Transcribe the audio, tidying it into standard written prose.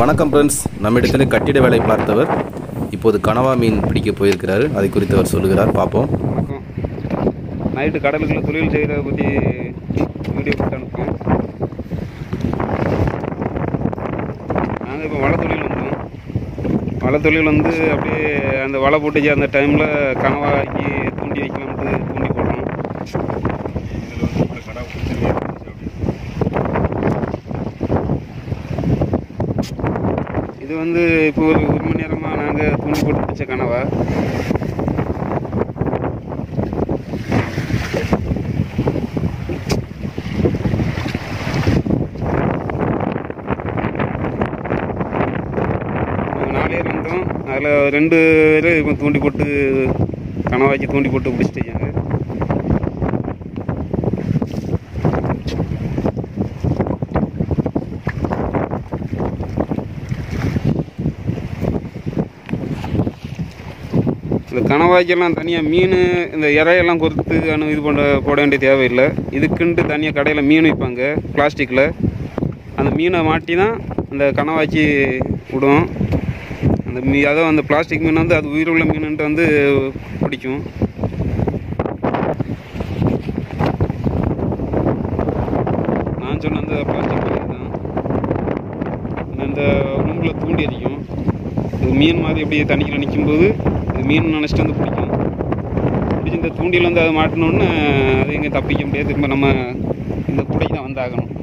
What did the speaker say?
வணக்கம் ஃப்ரெண்ட்ஸ், நம்மிடத்தில் கட்டிட வேலை பார்த்தவர் இப்போது கனவா மீன் பிடிக்க போயிருக்கிறாரு. அதை குறித்து அவர் சொல்லுகிறார், பார்ப்போம். வணக்கம். நைட்டு கடலுக்குள்ள தொழில் செய்கிறத பற்றி வீடியோ போட்டு அனுப்புவோம். நாங்கள் இப்போ வலை தொழில் வந்தோம். வலை தொழில் வந்து அப்படியே அந்த வலை போட்டுச்சு அந்த டைமில் கனவாக்கி தூண்டி வைக்கலாம்ட்டு தூண்டி போடுறோம். இது வந்து இப்போ ஒரு மணி நேரமாக நாங்கள் தூண்டி போட்டு பிடிச்ச கனவா. நாங்கள் 4 பேர் வந்தோம். அதில் 2 பேர் இப்போ தூண்டி போட்டு கனவாக்கி தூண்டி போட்டு பிடிச்சிட்டாங்க. இந்த கனவாய்க்கெல்லாம் தனியாக மீன் இந்த இறையெல்லாம் கொறுத்து இது போட வேண்டிய தேவையில்லை. இதுக்குன்ட்டு தனியாக கடையில் மீன் வைப்பாங்க பிளாஸ்டிக்கில். அந்த மீனை மாட்டி தான் அந்த கனவாய்ச்சி விடும். அந்த அதுவும் அந்த பிளாஸ்டிக் மீன் வந்து அது உயிருள்ள மீனுன்ட்டு வந்து பிடிக்கும். நான் சொன்ன அந்த பிளாஸ்டிக் மீன் தான் இந்த உடம்புல தூண்டி அடிக்கும். இது மீன் மாதிரி அப்படியே தண்ணிக்குள்ள நிற்கும்போது மீன் நினச்சிட்டு வந்து பிடிக்கும். பிடிச்சி இந்த தூண்டியில் வந்து அதை மாட்டினோன்னு அது எங்கே தப்பிக்க முடியாது. திரும்ப நம்ம இந்த கூடைக்கு தான் வந்தாகணும்.